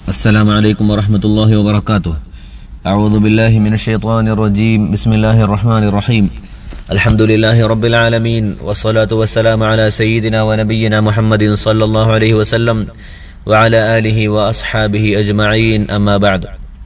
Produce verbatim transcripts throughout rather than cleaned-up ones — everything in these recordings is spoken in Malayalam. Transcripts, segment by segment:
السلام عليكم ورحمة الله وبركاته. أعوذ بالله من الشيطان الرجيم. بسم الله الرحمن الرحيم. الحمد لله رب العالمين والصلاة والسلام على سيدنا ونبينا محمد صلى الله عليه وسلم وعلى آله وأصحابه أجمعين. أما بعد.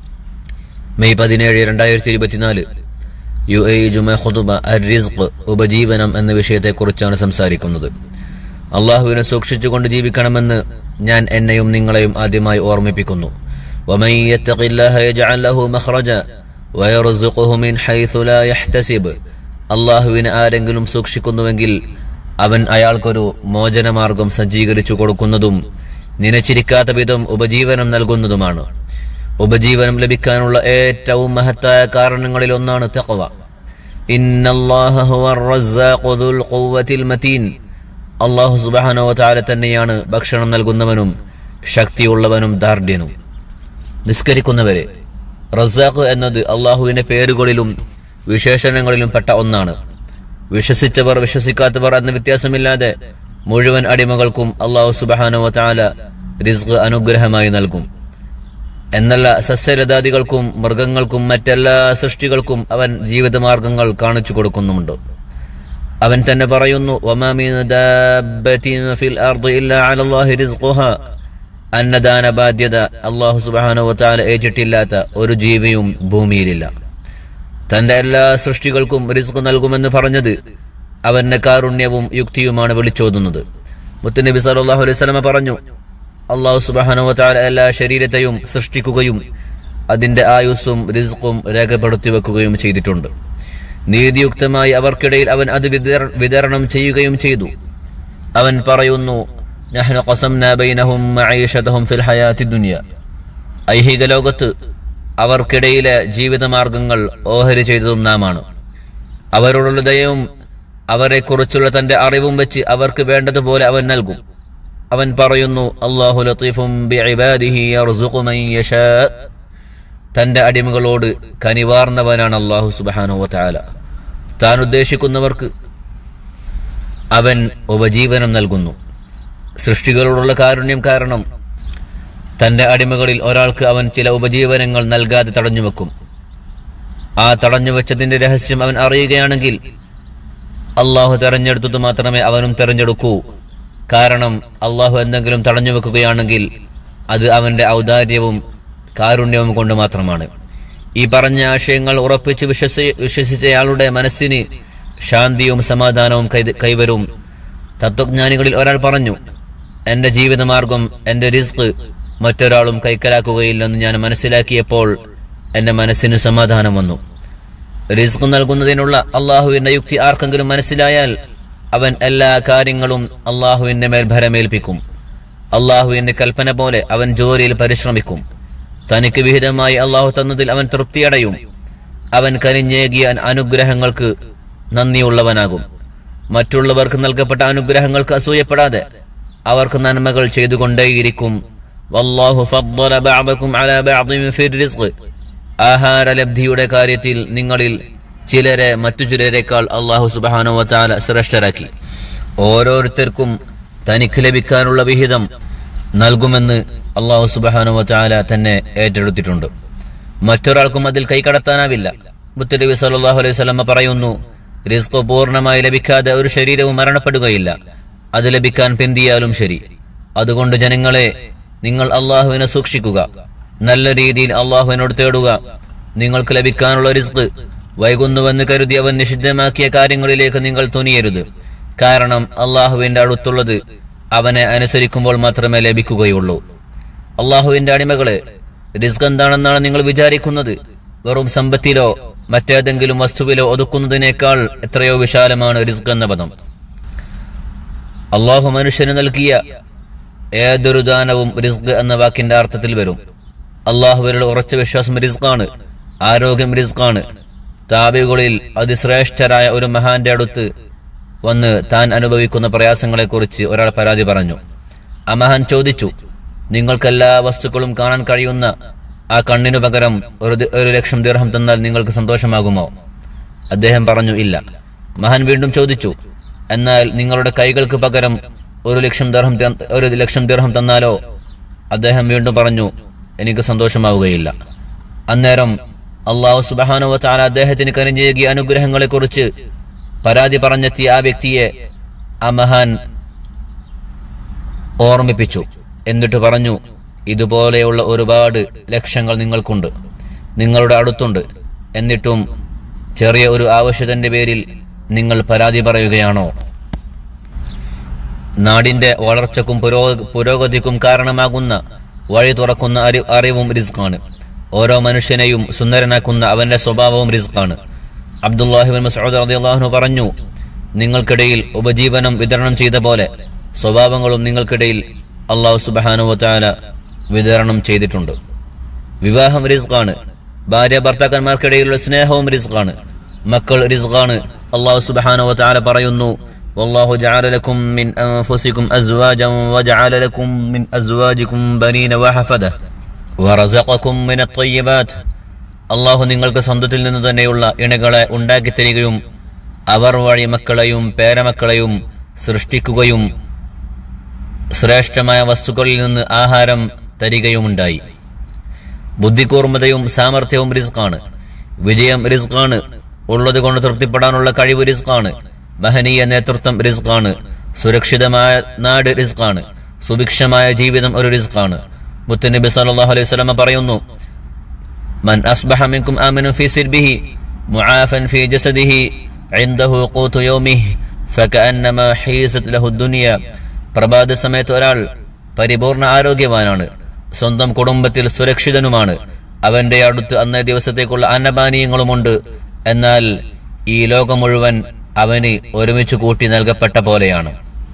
മെയ് പതിനേഴ് രണ്ടായിരത്തി ഇരുപത്തിനാല് യു എ ജുമ ഖുതുബ അർ-റിസ്ഖ് ഉപജീവനം എന്ന വിഷയത്തെക്കുറിച്ചാണ് സംസാരിക്കുന്നത്. അള്ളാഹുവിനെ സൂക്ഷിച്ചുകൊണ്ട് ജീവിക്കണമെന്ന് ഞാൻ എന്നെയും നിങ്ങളെയും ആദ്യമായി ഓർമ്മിപ്പിക്കുന്നു. വമൻ യത്തഖില്ലാഹ യജ്അൽ ലഹു മഖ്റജ വയർസുഖുഹു മിൻ ഹൈസു ലാ യഹ്തസിബ്. അള്ളാഹുവിനെ ആരെങ്കിലും സൂക്ഷിക്കുന്നുവെങ്കിൽ അവൻ അയാൾക്കൊരു മോചനമാർഗം സജ്ജീകരിച്ചു കൊടുക്കുന്നതും നിനച്ചിരിക്കാത്ത വിധം ഉപജീവനം നൽകുന്നതുമാണ്. ഉപജീവനം ലഭിക്കാനുള്ള ഏറ്റവും മഹത്തായ കാരണങ്ങളിൽ ഒന്നാണ് തഖ്വ. ഇന്നല്ലാഹ ഹുവർ റസ്സാഖു ദുൽ ഖുവ്വത്തിൽ മതീൻ. അല്ലാഹു സുബ്ഹാനഹു വ തആല തന്നെയാണ് ഭക്ഷണം നൽകുന്നവനും ശക്തിയുള്ളവനും ദാർഢ്യനും. നിസ്കരിക്കുന്നവരെ, റസ്സാഖ് എന്നത് അള്ളാഹുവിന്റെ പേരുകളിലും വിശേഷണങ്ങളിലും പെട്ട ഒന്നാണ്. വിശ്വസിച്ചവർ വിശ്വസിക്കാത്തവർ എന്ന വ്യത്യാസമില്ലാതെ മുഴുവൻ അടിമകൾക്കും അല്ലാഹു സുബ്ഹാനഹു വ തആല റിസ്ഖ് അനുഗ്രഹമായി നൽകും. എന്നല്ല, സസ്യലതാദികൾക്കും മൃഗങ്ങൾക്കും മറ്റെല്ലാ സൃഷ്ടികൾക്കും അവൻ ജീവിതമാർഗങ്ങൾ കാണിച്ചു കൊടുക്കുന്നുമുണ്ട്. അവൻ തന്നെ പറയുന്നു, വമാ മിൻ ദാബത്തിൻ ഫിൽ അർദി ഇല്ലാ അലല്ലാഹി റിസ്ഖുഹാ. അന്നദാന ബാധ്യത അല്ലാഹു സുബ്ഹാനഹു വ തആല ഏറ്റിട്ടില്ലാത്ത ഒരു ജീവിയും ഭൂമിയിലില്ല. തന്റെ എല്ലാ സൃഷ്ടികൾക്കും റിസ്ഖ് നൽകുമെന്ന് പറഞ്ഞത് അവന്റെ കാരുണ്യവും യുക്തിയുമാണ് വിളിച്ചോതുന്നത്. മുത്തുനബി സല്ലല്ലാഹു അലൈഹി വസല്ലം പറഞ്ഞു, അല്ലാഹു സുബ്ഹാനഹു വ തആല എല്ലാ ശരീരത്തെയും സൃഷ്ടിക്കുകയും അതിന്റെ ആയുസ്സും റിസ്ഖും രേഖപ്പെടുത്തി വെക്കുകയും ചെയ്തിട്ടുണ്ട്. നീതിയുക്തമായി അവർക്കിടയിൽ അവൻ അത് വിതരണം ചെയ്യുകയും ചെയ്തു. അവൻ പറയുന്നു, നഹ്നു ഖസംനാ ബൈനഹും മഈശതഹും ഫിൽ ഹയാത്തി ദുനിയ. ഐഹിക ലോകത്ത് അവർക്കിടയിലെ ജീവിതമാർഗങ്ങൾ ഓഹരി ചെയ്തതും നാമാണ്. അവരോടുള്ള ദയവും അവരെക്കുറിച്ചുള്ള തന്റെ അറിവും വെച്ച് അവർക്ക് വേണ്ടതുപോലെ അവൻ നൽകും. അവൻ പറയുന്നു, അല്ലാഹു ലതീഫും ബിഇബാദിഹി യർസുഖു മൻ യശാ. തന്റെ അടിമകളോട് കനിവാർന്നവനാണ് അല്ലാഹു സുബ്ഹാനഹു വ തആല. താൻ ഉദ്ദേശിക്കുന്നവർക്ക് അവൻ ഉപജീവനം നൽകുന്നു. സൃഷ്ടികളോടുള്ള കാരുണ്യം കാരണം തന്റെ അടിമകളിൽ ഒരാൾക്ക് അവൻ ചില ഉപജീവനങ്ങൾ നൽകാതെ തടഞ്ഞുവെക്കും. ആ തടഞ്ഞുവെച്ചതിന്റെ രഹസ്യം അവൻ അറിയുകയാണെങ്കിൽ അല്ലാഹു തെരഞ്ഞെടുത്തത് മാത്രമേ അവനും തെരഞ്ഞെടുക്കൂ. കാരണം അള്ളാഹു എന്തെങ്കിലും തടഞ്ഞു വെക്കുകയാണെങ്കിൽ അത് അവന്റെ ഔദാര്യവും കാരുണ്യവും കൊണ്ട് മാത്രമാണ്. ഈ പറഞ്ഞ ആശയങ്ങൾ ഉറപ്പിച്ച് വിശ്വസി വിശ്വസിച്ചയാളുടെ മനസ്സിന് ശാന്തിയും സമാധാനവും കൈ കൈവരും. തത്വജ്ഞാനികളിൽ ഒരാൾ പറഞ്ഞു, എന്റെ ജീവിതമാർഗം, എന്റെ റിസ്ക് മറ്റൊരാളും കൈക്കലാക്കുകയില്ലെന്ന് ഞാൻ മനസ്സിലാക്കിയപ്പോൾ എന്റെ മനസ്സിന് സമാധാനം വന്നു. റിസ്ക് നൽകുന്നതിനുള്ള അള്ളാഹുവിന്റെ യുക്തി ആർക്കെങ്കിലും മനസ്സിലായാൽ അവൻ എല്ലാ കാര്യങ്ങളും അള്ളാഹുവിന്റെ മേൽ ഭരമേൽപ്പിക്കും. അള്ളാഹുവിന്റെ കൽപ്പന പോലെ അവൻ ജോലിയിൽ പരിശ്രമിക്കും. തനിക്ക് വിഹിതമായി അള്ളാഹു തന്നതിൽ അവൻ തൃപ്തിയടയും. അവൻ കനിഞ്ഞേകിയ അനുഗ്രഹങ്ങൾക്ക് നന്ദിയുള്ളവനാകും. മറ്റുള്ളവർക്ക് നൽകപ്പെട്ട അനുഗ്രഹങ്ങൾക്ക് അസൂയപ്പെടാതെ അവർക്ക് നന്മകൾ ചെയ്തുകൊണ്ടേയിരിക്കും. വല്ലാഹു ഫദ്ദല ബഅദകും അലാ ബഅദിൻ ഫിർ റിസ്ഖ്. ആഹാരലബ്ധിയുടെ കാര്യത്തിൽ നിങ്ങളിൽ ചിലരെ മറ്റു ചിലരെക്കാൾ അല്ലാഹു സുബ്ഹാനഹു വ തആല ശ്രേഷ്ഠരാക്കി. ഓരോരുത്തർക്കും തനിക്ക് ലഭിക്കാനുള്ള വിഹിതം നൽകുമെന്ന് അല്ലാഹു സുബ്ഹാനഹു വ തആല തന്നെ ഏറ്റെടുത്തിട്ടുണ്ട്. മറ്റൊരാൾക്കും അതിൽ കൈകടത്താനാവില്ല. മുത്തുനബി സല്ലല്ലാഹു അലൈഹി വസല്ലം പറയുന്നു, റിസ്ക് പൂർണ്ണമായി ലഭിക്കാതെ ഒരു ശരീരവും മരണപ്പെടുകയില്ല, അത് ലഭിക്കാൻ പിന്തിയാലും ശരി. അതുകൊണ്ട് ജനങ്ങളെ, നിങ്ങൾ അള്ളാഹുവിനെ സൂക്ഷിക്കുക, നല്ല രീതിയിൽ അള്ളാഹുവിനോട് തേടുക. നിങ്ങൾക്ക് ലഭിക്കാനുള്ള റിസ്ക് വൈകുന്നുവെന്ന് കരുതി അവൻ നിഷിദ്ധമാക്കിയ കാര്യങ്ങളിലേക്ക് നിങ്ങൾ തുനിയരുത്. കാരണം അള്ളാഹുവിന്റെ അടുത്തുള്ളത് അവനെ അനുസരിക്കുമ്പോൾ മാത്രമേ ലഭിക്കുകയുള്ളൂ. അള്ളാഹുവിന്റെ അടിമകളെ, റിസ്ക് എന്താണെന്നാണ് നിങ്ങൾ വിചാരിക്കുന്നത്? വെറും സമ്പത്തിലോ മറ്റേതെങ്കിലും വസ്തുവിലോ ഒതുക്കുന്നതിനേക്കാൾ എത്രയോ വിശാലമാണ് റിസ്ക് എന്ന പദം. അള്ളാഹു മനുഷ്യന് നൽകിയ ഏതൊരു ദാനവും റിസ്ക് എന്ന വാക്കിന്റെ അർത്ഥത്തിൽ വരും. അള്ളാഹുവിലുള്ള ഉറച്ച വിശ്വാസം റിസ്കാണ്. ആരോഗ്യം റിസ്കാണ്. താബികളിൽ അതിശ്രേഷ്ഠരായ ഒരു മഹാന്റെ അടുത്ത് വന്ന് താൻ അനുഭവിക്കുന്ന പ്രയാസങ്ങളെക്കുറിച്ച് ഒരാൾ പരാതി പറഞ്ഞു. ആ മഹാൻ ചോദിച്ചു, നിങ്ങൾക്കെല്ലാ വസ്തുക്കളും കാണാൻ കഴിയുന്ന ആ കണ്ണിനു പകരം ഒരു ഒരു ലക്ഷം ദിർഹം തന്നാൽ നിങ്ങൾക്ക് സന്തോഷമാകുമോ? അദ്ദേഹം പറഞ്ഞു, ഇല്ല. മഹാൻ വീണ്ടും ചോദിച്ചു, എന്നാൽ നിങ്ങളുടെ കൈകൾക്ക് പകരം ഒരു ലക്ഷം ദിർഹം ഒരു ലക്ഷം ദിർഹം തന്നാലോ? അദ്ദേഹം വീണ്ടും പറഞ്ഞു, എനിക്ക് സന്തോഷമാവുകയില്ല. അന്നേരം അല്ലാഹു സുബ്ഹാനഹു വ തആല അദ്ദേഹത്തിന് കനിഞ്ഞേകിയ അനുഗ്രഹങ്ങളെക്കുറിച്ച് പരാതി പറഞ്ഞെത്തിയ ആ വ്യക്തിയെ ആ മഹാൻ ഓർമ്മിപ്പിച്ചു. എന്നിട്ട് പറഞ്ഞു, ഇതുപോലെയുള്ള ഒരുപാട് ലക്ഷ്യങ്ങൾ നിങ്ങൾക്കുണ്ട്, നിങ്ങളുടെ അടുത്തുണ്ട്. എന്നിട്ടും ചെറിയ ഒരു ആവശ്യത്തിന്റെ പേരിൽ നിങ്ങൾ പരാതി പറയുകയാണോ? നാടിന്റെ വളർച്ചക്കും പുരോഗതിക്കും കാരണമാകുന്ന വഴി തുറക്കുന്ന അറിവും റിസ്ഖാണ്. ഓരോ മനുഷ്യനെയും സുന്ദരനാക്കുന്ന അവന്റെ സ്വഭാവവും റിസ്ഖാണ്. അബ്ദുല്ലാഹി ഇബ്നു മസ്ഊദ് റളിയല്ലാഹു അൻഹു പറഞ്ഞു, നിങ്ങൾക്കിടയിൽ ഉപജീവനം വിതരണം ചെയ്ത പോലെ സ്വഭാവങ്ങളും നിങ്ങൾക്കിടയിൽ അല്ലാഹു സുബ്ഹാനഹു വ തആല വിതരണം ചെയ്തിട്ടുണ്ട്. വിവാഹം റിസ്ഖാണ്. ഭാര്യ ഭർത്താക്കന്മാർക്കിടയിലുള്ള സ്നേഹവും റിസ്ഖാണ്. മക്കൾ റിസ്ഖാണ്. അല്ലാഹു സുബ്ഹാനഹു വ തആല പറയുന്നു, വല്ലാഹു ജഅല ലക്കും മിൻ അൻഫുസികും അസ്വാജൻ വജഅല ലക്കും മിൻ അസ്വാജികും ബനീന വഹഫദ വറസഖകും മിനത് ത്വയ്യിബാത്ത്. അല്ലാഹു നിങ്ങൾക്ക് സ്വന്തത്തിൽ നിന്ന് തന്നെയുള്ള ഇണകളെ ഉണ്ടാക്കി തരികയും അവർ വഴി മക്കളെയും പേരമക്കളെയും സൃഷ്ടിക്കുകയും ശ്രേഷ്ഠമായ വസ്തുക്കളിൽ നിന്ന് ആഹാരം തരികയുമുണ്ടായി. ബുദ്ധികൂർമ്മതയും സാമർഥ്യവും റിസ്ഖാണ്. വിജയം റിസ്ഖാണ്. ഉള്ളത് കൊണ്ട് തൃപ്തിപ്പെടാനുള്ള കഴിവ് റിസ്ഖാണ്. മഹനീയ നേതൃത്വം റിസ്ഖാണ്. സുരക്ഷിതമായ നാട് റിസ്ഖാണ്. സുഭിക്ഷമായ ജീവിതം ഒരു റിസ്ഖാണ്. മുത്തുനബി സല്ലല്ലാഹു അലൈഹി വസല്ലം പറയുന്നു, മൻ അസ്ബഹ മിൻകും ആമിനൻ ഫീ സിർബിഹി മുആഫൻ ഫീ ജസദിഹി ഇൻദഹു ഖൂതു യൗമിഹി ഫകഅന്നമാ ഹീസത് ലഹു ദുനിയ. പ്രഭാത സമയത്ത് ഒരാൾ പരിപൂർണ ആരോഗ്യവാനാണ്, സ്വന്തം കുടുംബത്തിൽ സുരക്ഷിതനുമാണ്, അവന്റെ അടുത്ത് അന്നേ ദിവസത്തേക്കുള്ള അന്നപാനീയങ്ങളുമുണ്ട്, എന്നാൽ ഈ ലോകം മുഴുവൻ അവന് ഒരുമിച്ച് കൂട്ടി നൽകപ്പെട്ട പോലെയാണ്.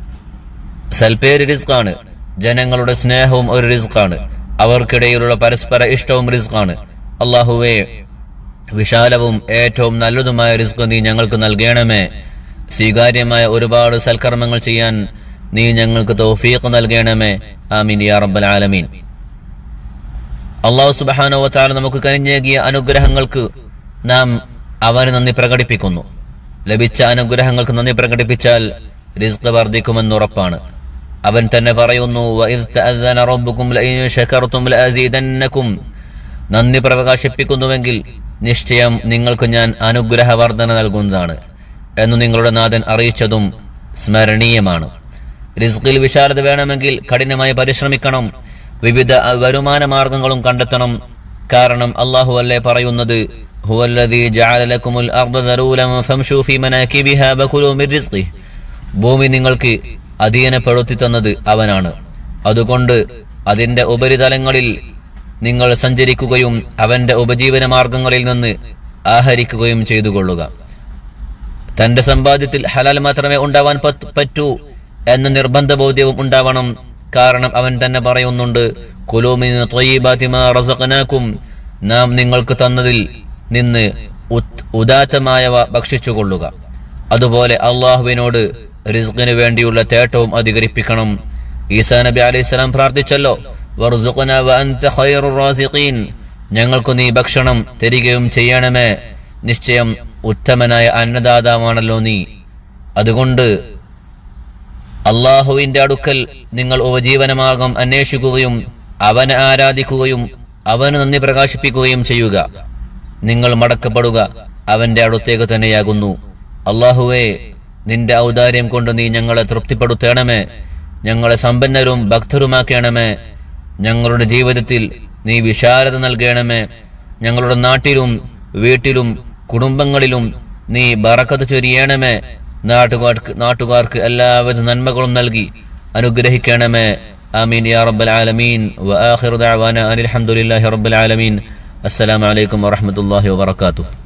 സൽപേര് റിസ്ഖാണ്. ജനങ്ങളുടെ സ്നേഹവും ഒരു റിസ്ഖാണ്. അവർക്കിടയിലുള്ള പരസ്പര ഇഷ്ടവും റിസ്ഖാണ്. അല്ലാഹുവേ, വിശാലവും ഏറ്റവും നല്ലതുമായ റിസ്ഖ് നീ ഞങ്ങൾക്ക് നൽകണമേ. സ്വീകാര്യമായ ഒരുപാട് സൽക്കർമ്മങ്ങൾ ചെയ്യാൻ നീ ഞങ്ങൾക്ക് തൗഫീഖ് നൽകണമേ. ആമീൻ യാ റബ്ബൽ ആലമീൻ. അല്ലാഹു സുബ്ഹാനഹു വ തആല നമുക്ക് കനിഞ്ഞേകിയ അനുഗ്രഹങ്ങൾക്ക് നാം അവന് നന്ദി പ്രകടിപ്പിക്കുന്നു. ലഭിച്ച അനുഗ്രഹങ്ങൾക്ക് നന്ദി പ്രകടിപ്പിച്ചാൽ റിസ്ഖ് വർദ്ധിക്കുമെന്നുറപ്പാണ്. അവൻ തന്നെ പറയുന്നു, വഇദ് തഅذന റബ്ബുകും ലഇൻ ശകർതും ലഅസീദന്നകും. നന്ദി പ്രകാശിപ്പിക്കുന്നുവെങ്കിൽ നിശ്ചയം നിങ്ങൾക്ക് ഞാൻ അനുഗ്രഹ വർധന നൽകുന്നതാണ് എന്ന് നിങ്ങളുടെ നാഥൻ അറിയിച്ചതും സ്മരണീയമാണ്. റിസ്ഖിൽ വിശാലത വേണമെങ്കിൽ കഠിനമായി പരിശ്രമിക്കണം. വിവിധ വരുമാന മാർഗങ്ങളും കണ്ടെത്തണം. കാരണം അല്ലാഹു അല്ലേ പറയുന്നത്, ഹുവല്ലദീ ജഅല ലക്കുമുൽ അർദ ദലൂലൻ ഫംശൂ ഫീ മനാകിബിഹാ വകുലൂ മിൻ റിസ്ഖിഹി. ഭൂമി നിങ്ങൾക്ക് അധീനപ്പെടുത്തി തന്നത് അവനാണ്. അതുകൊണ്ട് അതിന്റെ ഉപരിതലങ്ങളിൽ നിങ്ങൾ സഞ്ചരിക്കുകയും അവന്റെ ഉപജീവന മാർഗങ്ങളിൽ നിന്ന് ആഹരിക്കുകയും ചെയ്തു കൊള്ളുക. തന്റെ സമ്പാദ്യത്തിൽ ഹലാൽ മാത്രമേ ഉണ്ടാവാൻ പറ്റൂ എന്ന നിർബന്ധ ബോധ്യവും ഉണ്ടാവണം. കാരണം അവൻ തന്നെ പറയുന്നുണ്ട്, കുലൂ മിൻ ത്വയ്യിബാതി മാ റസഖനാകും. നാം നിങ്ങൾക്ക് തന്നതിൽ നിന്ന് ഉദാത്തമായവ ഭക്ഷിച്ചു കൊള്ളുക. അതുപോലെ അള്ളാഹുവിനോട് റിസ്ഖിന് വേണ്ടിയുള്ള തേട്ടവും അധികരിപ്പിക്കണം. ഈസാ നബി അലൈഹിസ്സലാം പ്രാർത്ഥിച്ചല്ലോ, വർസുഖ്നാ വഅൻത ഖൈറുർ റാസിഖീൻ. ഞങ്ങൾക്ക് നീ ഭക്ഷണം തരികയും ചെയ്യണമേ, നിശ്ചയം ഉത്തമനായ അന്നദാതാവാണല്ലോ നീ. അതുകൊണ്ട് അള്ളാഹുവിന്റെ അടുക്കൽ നിങ്ങൾ ഉപജീവനമാർഗം അന്വേഷിക്കുകയും അവനെ ആരാധിക്കുകയും അവന് നന്ദി പ്രകാശിപ്പിക്കുകയും ചെയ്യുക. നിങ്ങൾ മടക്കപ്പെടുക അവന്റെ അടുത്തേക്ക് തന്നെയാകുന്നു. അള്ളാഹുവേ, നിന്റെ ഔദാര്യം കൊണ്ട് നീ ഞങ്ങളെ തൃപ്തിപ്പെടുത്തണമേ, ഞങ്ങളെ സമ്പന്നരും ഭക്തരുമാക്കണമേ. ഞങ്ങളുടെ ജീവിതത്തിൽ നീ വിശാലത നൽകണമേ. ഞങ്ങളുടെ നാട്ടിലും വീട്ടിലും കുടുംബങ്ങളിലും നീ ബറക്കത്ത് ചൊരിയണമേ. നാട്ടുകാർക്ക് നാട്ടുകാർക്ക് എല്ലാവിധ നന്മകളും നൽകി അനുഗ്രഹിക്കണമേ. ആമീൻ യാ റബ്ബൽ ആലമീൻ. വആഖിറു ദഅവാനാ അനിൽ ഹംദുലില്ലാഹി റബ്ബിൽ ആലമീൻ. അസ്സലാമു അലൈക്കും വറഹ്മത്തുള്ളാഹി വബറകാതുഹു.